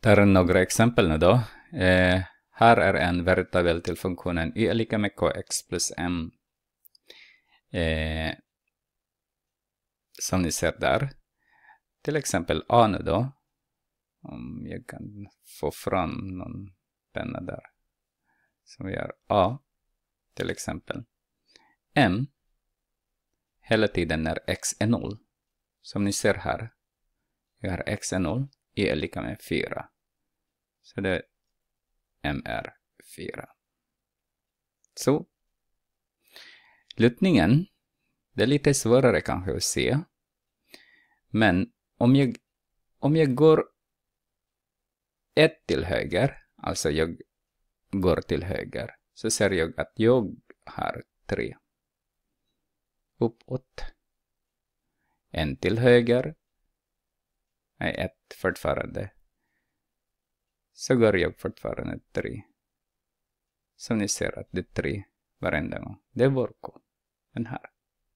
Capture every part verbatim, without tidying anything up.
tar några exempel nu då. Eh, här är en variabel till funktionen y är lika med kx plus m. Eh, som ni ser där. Till exempel a nu då. Om jag kan få fram någon penna där. Så vi gör a. Till exempel. M. Hela tiden när x är noll. Som ni ser här. Vi har x är noll. Y är lika med fyra. Så det m är fyra. Så. Lutningen. Det är lite svårare kanske att se. Men om jag, om jag går ett till höger. Alltså jag går till höger. Så ser jag att jag har tre. Uppåt. En till höger. Nej, ett fortfarande. Så går jag fortfarande tre. Som ni ser att det är tre varenda gång. Det är vår k. Den här.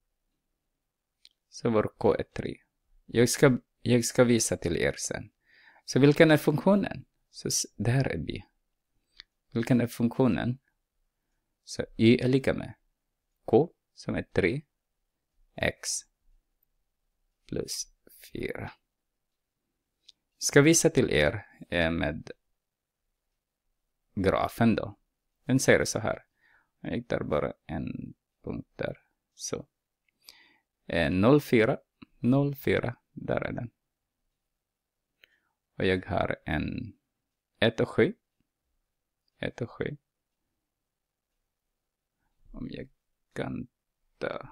Så vår k är tre. Jag ska, jag ska visa till er sen. Så vilken är funktionen? Så det här är b. Vilken är funktionen? Så y är lika med k som är tre. X plus fyra. Ska visa till er med grafen då. Den säger så här. Jag tar bara en punkt där. Så. noll fyra. noll fyra. Där är den. Och jag har en ett och sju. ett och sju. Om jag kan ta.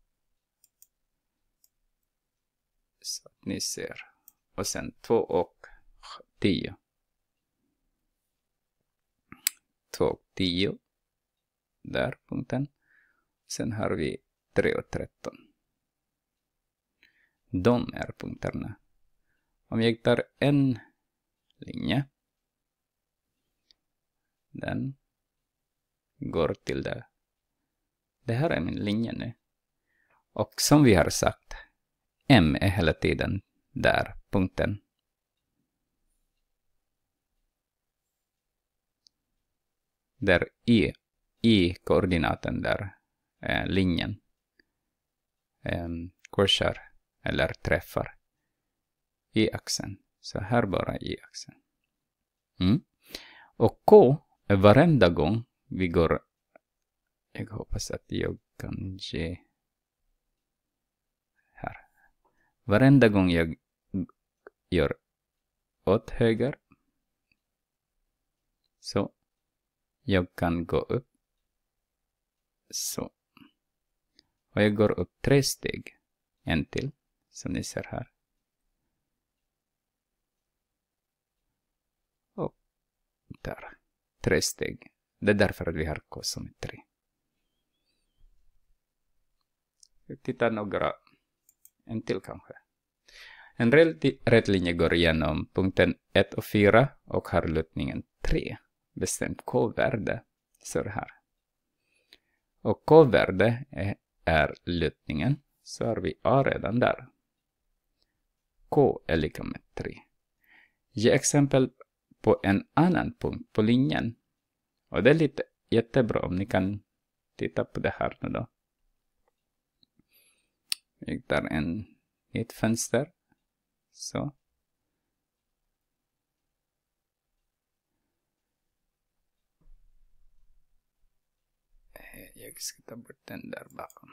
Så att ni ser. Och sen två och tio. två och tio. Där punkten. Sen har vi tre och tretton. De är punkterna. Om jag tar en linje. Den går till det. Det här är min linje nu. Och som vi har sagt. M är hela tiden där, punkten. Där i, i koordinaten där, eh, linjen, eh, korsar eller träffar i axeln. Så här bara i axeln. Mm. Och k är varenda gång vi går, jag hoppas att jag kan ge här. Varenda gång jag gör åt höger. Så. Jag kan gå upp. Så. Och jag går upp tre steg. En till. Som ni ser här. Och där. Tre steg. Det är därför att vi har k som är tre. Jag tittar några. En till kanske. En rätt linje går igenom punkten ett och fyra och har lutningen tre. Bestämt k-värde. Så här. Och k-värde är, är lutningen. Så har vi a redan där. K är lika med tre. Ge exempel på en annan punkt på linjen. Och det är lite jättebra om ni kan titta på det här nu då. Jag tar en i ett fönster. Så. Jag ska ta bort den där bakom.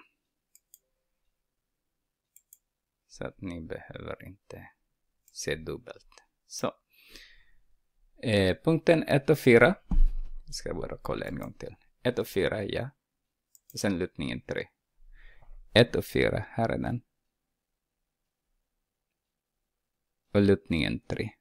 Så att ni behöver inte se dubbelt. Så. Eh, punkten ett och fyra. Jag ska bara kolla en gång till. ett och fyra, ja. Och sen lutningen tre. ett och fyra, här är den. Och lutningen tre.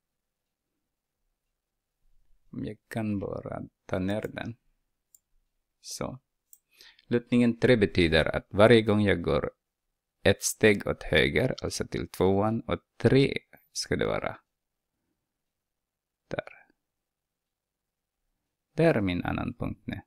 Jag kan bara ta ner den. Så. Lutningen tre betyder att varje gång jag går ett steg åt höger, alltså till tvåan, och tre ska det vara. Där. Där är min annan punkt nu.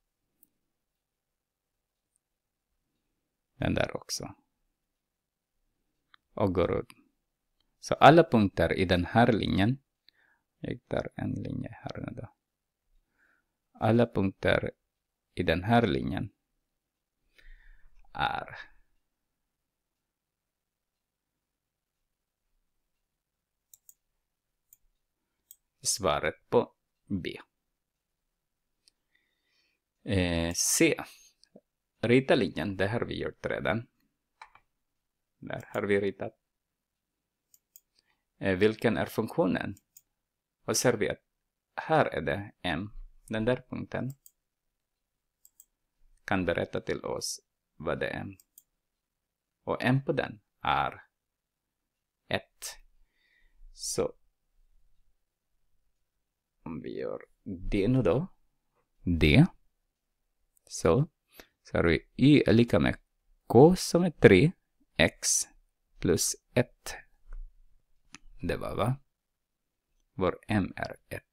Den där också. Och går ut. Så alla punkter i den här linjen Jag tar en linje här nu då. Alla punkter i den här linjen är svaret på B. Eh, C. Rita linjen, det har vi gjort redan. Där har vi ritat. Eh, vilken är funktionen? Och ser vi att här är det M. Den där punkten kan berätta till oss vad det är. Och M på den är ett. Så om vi gör det nu då. D. Så. Så har vi Y är lika med K som är tre. X plus ett. Det var va? Vår M är ett.